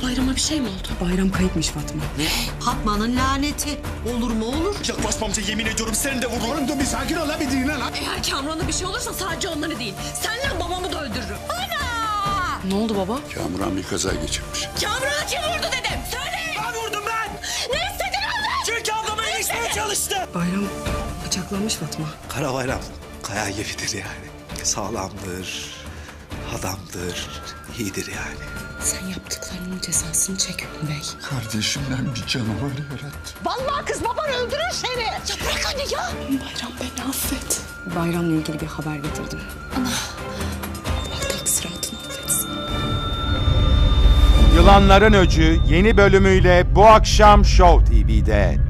Bayram'a bir şey mi oldu? Bayram kayıpmış Fatma. Ne? Fatma'nın laneti. Olur mu olur? Yaklaşmamca yemin ediyorum seni de vururum. Oğlum dur bir sakin ol la bir dinle lan. Eğer Kamuran'a bir şey olursa sadece onları değil, senle babamı da öldürürüm. Ana! Ne oldu baba? Kamuran bir kaza geçirmiş. Kamuran'a kim vurdu dedim? Söyle! Ben vurdum ben. Ne istedin ondan? Çünkü ablamı ilişmeye çalıştı. Bayram bıçaklanmış Fatma. Kara Bayram kaya gibidir yani. Sağlamdır, adamdır, iyidir yani. Sen yaptıklarının cezasını çek Hüküm Bey. Kardeşimden bir canavar yarattı. Vallahi kız baban öldürür seni. Ya bırak anne ya! Bayram beni affet. Bayramla ilgili bir haber getirdim. Ana! Allah taksiratını affetsin. Yılanların Öcü yeni bölümüyle bu akşam Show TV'de.